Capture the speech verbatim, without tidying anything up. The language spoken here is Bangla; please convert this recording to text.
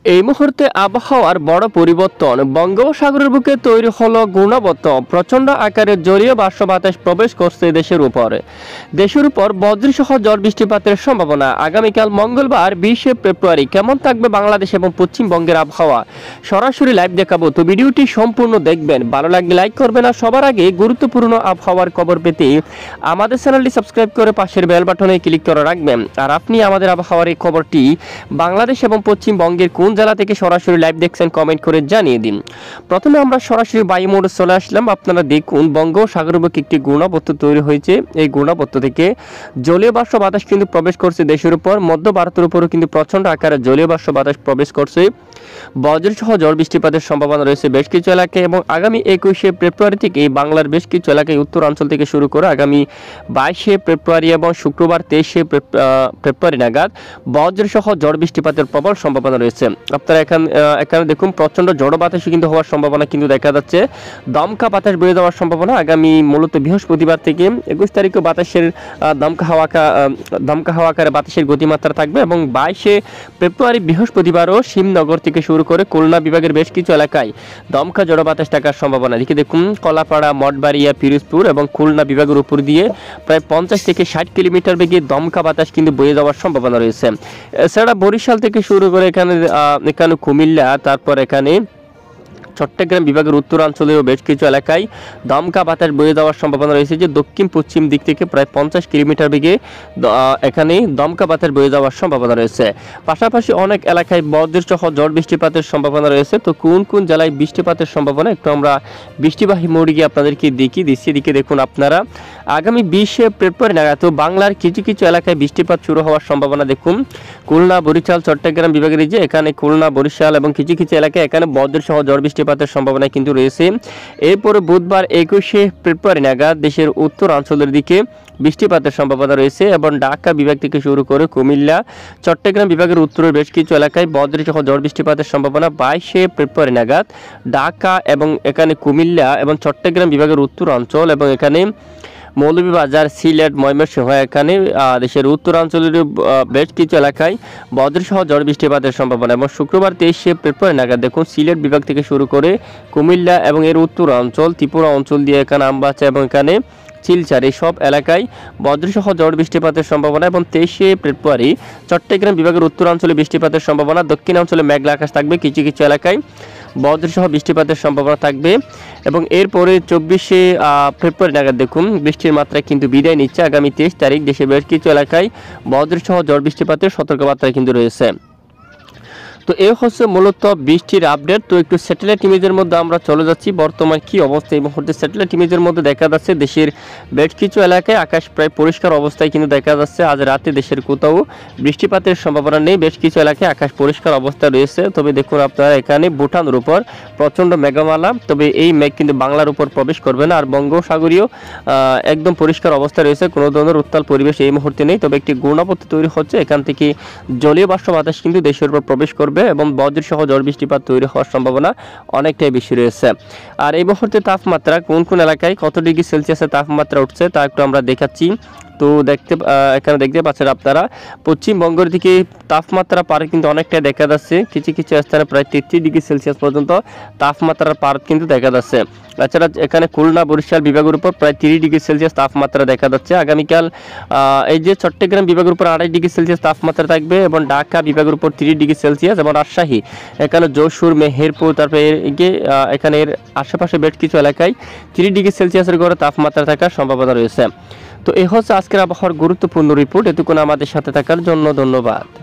এই মুহূর্তে আবহাওয়ার বড় পরিবর্তন। বঙ্গোপসাগরের বুকে তৈরি হলো ঘূর্ণাবর্ত। প্রচণ্ড আকারের জলীয় বাষ্প বাতাস প্রবেশ করছে দেশের উপরে। দেশের উপর বজ্রসহ ঝড় বৃষ্টিপাতের সম্ভাবনা। আগামীকাল মঙ্গলবার বিশে ফেব্রুয়ারি কেমন থাকবে বাংলাদেশ এবং পশ্চিমবঙ্গের আবহাওয়া সরাসরি লাইভ দেখাবো। তো ভিডিওটি সম্পূর্ণ দেখবেন, ভালো লাগলে লাইক করবেন। আর সবার আগে গুরুত্বপূর্ণ আবহাওয়ার খবর পেতে আমাদের চ্যানেলটি সাবস্ক্রাইব করে পাশের বেল বাটনে ক্লিক করে রাখবেন। আর আপনি আমাদের আবহাওয়ার এই খবরটি বাংলাদেশ এবং পশ্চিমবঙ্গের কোন জেলা থেকে সরাসরি লাইভ দেখছেন কমেন্ট করে জানিয়ে দিন। প্রথমে আমরা সরাসরি বায়ু মোডে চলে আসলাম। আপনারা দেখুন বঙ্গোপসাগরের বুকে একটি ঘূর্ণাবর্ত তৈরি হয়েছে। এই ঘূর্ণাবর্ত থেকে জলীয় বাষ্প বাতাস কিন্তু প্রবেশ করছে দেশের উপর। মধ্য ভারতের উপরও কিন্তু প্রচণ্ড আকারে জলীয় বাষ্প বাতাস প্রবেশ করছে। বজ্রসহ ঝড় বৃষ্টিপাতের সম্ভাবনা রয়েছে বেশ কিছু এলাকায় এবং আগামী একুশে ফেব্রুয়ারি থেকে বাংলার বেশ কিছু এলাকায় উত্তরাঞ্চল থেকে শুরু করে আগামী বাইশে ফেব্রুয়ারি এবং শুক্রবার তেইশে ফেব্রুয়ারি নাগাদ বজ্রসহ ঝড় বৃষ্টিপাতের প্রবল সম্ভাবনা রয়েছে। আপনারা এখানে এখানে দেখুন প্রচণ্ড ঝড় বাতাস কিন্তু হওয়ার সম্ভাবনা কিন্তু দেখা যাচ্ছে। দমকা বাতাস বয়ে যাওয়ার সম্ভাবনা আগামী মূলত বৃহস্পতিবার থেকে একুশ তারিখে বাতাসের দমকা হাওয়া দমকা হাওয়া আকারে বাতাসের গতিমাত্রা থাকবে এবং বাইশে ফেব্রুয়ারি বৃহস্পতিবারও শিবনগর থেকে শুরু করে খুলনা বিভাগের বেশ কিছু এলাকায় দমকা ঝড় বাতাস থাকার সম্ভাবনা। এদিকে দেখুন কলাপাড়া, মঠবাড়িয়া, পিরোজপুর এবং খুলনা বিভাগের উপর দিয়ে প্রায় পঞ্চাশ থেকে ষাট কিলোমিটার বেগে দমকা বাতাস কিন্তু বয়ে যাওয়ার সম্ভাবনা রয়েছে। এছাড়া বরিশাল থেকে শুরু করে এখানে এখানে কুমিল্লা, তারপর এখানে চট্টগ্রাম বিভাগের উত্তরাঞ্চলেও বেশ কিছু এলাকায় দমকা বাতাস বয়ে যাওয়ার সম্ভাবনা রয়েছে, যে দক্ষিণ পশ্চিম দিক থেকে প্রায় পঞ্চাশ কিলোমিটার বেগে এখানে দমকা বাতাস বয়ে যাওয়ার সম্ভাবনা রয়েছে। পাশাপাশি অনেক এলাকায় বজ্রসহ ঝড় বৃষ্টিপাতের সম্ভাবনা রয়েছে। তো কোন কোন জেলায় বৃষ্টিপাতের সম্ভাবনা একটু আমরা বৃষ্টিবাহী মোড়ে গিয়ে আপনাদেরকে দেখিয়ে দিচ্ছি। এদিকে দেখুন আপনারা আগামী বিশে ফেব্রুয়ারি নাগাদ বাংলার কিছু কিছু এলাকায় বৃষ্টিপাত শুরু হওয়ার সম্ভাবনা দেখুন। খুলনা, বরিশাল, চট্টগ্রাম বিভাগের যে এখানে খুলনা, বরিশাল এবং কিছু কিছু এলাকায় এখানে বজ্রসহ ঝড় বৃষ্টিপাতের সম্ভাবনা কিন্তু রয়েছে। এরপরে বুধবার একুশে ফেব্রুয়ারি নাগাদ দেশের উত্তরাঞ্চলের দিকে বৃষ্টিপাতের সম্ভাবনা রয়েছে এবং ঢাকা বিভাগ থেকে শুরু করে কুমিল্লা, চট্টগ্রাম বিভাগের উত্তরের বেশ কিছু এলাকায় বজ্রসহ ঝড় বৃষ্টিপাতের সম্ভাবনা বাইশে ফেব্রুয়ারি নাগাদ ঢাকা এবং এখানে কুমিল্লা এবং চট্টগ্রাম বিভাগের উত্তরাঞ্চল এবং এখানে মৌলভীবাজার, সিলেট, ময়মনসিংহ এখানে দেশের উত্তরাঞ্চলের বেশ কিছু এলাকায় বজ্রসহ ঝড় বৃষ্টিপাতের সম্ভাবনা। এবং শুক্রবার তেইশে ফেব্রুয়ারি নাগাদ দেখুন সিলেট বিভাগ থেকে শুরু করে কুমিল্লা এবং এর উত্তরাঞ্চল, ত্রিপুরা অঞ্চল দিয়ে এখানে আমবাসা এবং এখানে শিলচর এই সব এলাকায় বজ্রসহ ঝড় বৃষ্টিপাতের সম্ভাবনা। এবং তেইশে ফেব্রুয়ারি চট্টগ্রাম বিভাগের উত্তরাঞ্চলে বৃষ্টিপাতের সম্ভাবনা। দক্ষিণাঞ্চলে মেঘলা আকাশ থাকবে, কিছু কিছু এলাকায় বজ্রসহ বৃষ্টিপাতের সম্ভাবনা থাকবে। এবং এরপরে চব্বিশে ফেব্রুয়ারি নাগাদ দেখুন বৃষ্টির মাত্রা কিন্তু বিদায় নিচ্ছে। আগামী তেইশ তারিখ দেশে বেশ কিছু এলাকায় বজ্রসহ ঝড় বৃষ্টিপাতের সতর্কবার্তা কিন্তু রয়েছে। তো এই হচ্ছে মূলত বৃষ্টির আপডেট। তো একটু স্যাটেলাইট ইমেজের মধ্যে আমরা চলে যাচ্ছি বর্তমান কি অবস্থা। এই মুহূর্তে স্যাটেলাইট ইমেজের মধ্যে দেখা যাচ্ছে দেশের বেশ কিছু এলাকায় আকাশ প্রায় পরিষ্কার অবস্থায় কিন্তু দেখা যাচ্ছে। আজ রাতে দেশের কোথাও বৃষ্টিপাতের সম্ভাবনা নেই, বেশ কিছু এলাকায় আকাশ পরিষ্কার অবস্থা রয়েছে। তবে দেখুন আপনারা এখানে ভুটানের উপর প্রচণ্ড মেঘমালা, তবে এই মেঘ কিন্তু বাংলার উপর প্রবেশ করবে না। আর বঙ্গোপসাগরীয় একদম পরিষ্কার অবস্থা রয়েছে, কোনো ধরনের উত্তাল পরিবেশ এই মুহূর্তে নেই। তবে একটি ঘূর্ণাবর্ত তৈরি হচ্ছে, এখান থেকে জলীয় বাষ্প বাতাস কিন্তু দেশের উপর প্রবেশ করবে এবং বজ্রসহ ঝড় বৃষ্টিপাত তৈরি হওয়ার সম্ভাবনা অনেকটাই বেশি রয়েছে। আর এই মুহূর্তে তাপমাত্রা কোন কোন এলাকায় কত ডিগ্রি সেলসিয়াসের তাপমাত্রা উঠছে তা একটু আমরা দেখাচ্ছি। তো দেখতে এখানে দেখতে পাচ্ছেন আপনারা পশ্চিমবঙ্গের দিকে তাপমাত্রা পার কিন্তু অনেকটাই দেখা যাচ্ছে। কিছু কিছু স্থানে প্রায় তেত্রিশ ডিগ্রি সেলসিয়াস পর্যন্ত তাপমাত্রার পার কিন্তু দেখা যাচ্ছে। এছাড়া এখানে খুলনা, বরিশাল বিভাগের উপর প্রায় তিরিশ ডিগ্রি সেলসিয়াস তাপমাত্রা দেখা যাচ্ছে। আগামীকাল এই যে চট্টগ্রাম বিভাগের উপর আড়াই ডিগ্রি সেলসিয়াস তাপমাত্রা থাকবে এবং ঢাকা বিভাগের উপর তিরিশ ডিগ্রি সেলসিয়াস এবং রাজশাহী, এখানে যশোর, মেহেরপুর, তারপরে এখানে এর আশেপাশে বেশ কিছু এলাকায় তিরিশ ডিগ্রি সেলসিয়াসের করে তাপমাত্রা থাকার সম্ভাবনা রয়েছে। তো এই হচ্ছে আজকের আবহাওয়ার গুরুত্বপূর্ণ রিপোর্ট। এতক্ষণ আমাদের সাথে থাকার জন্য ধন্যবাদ।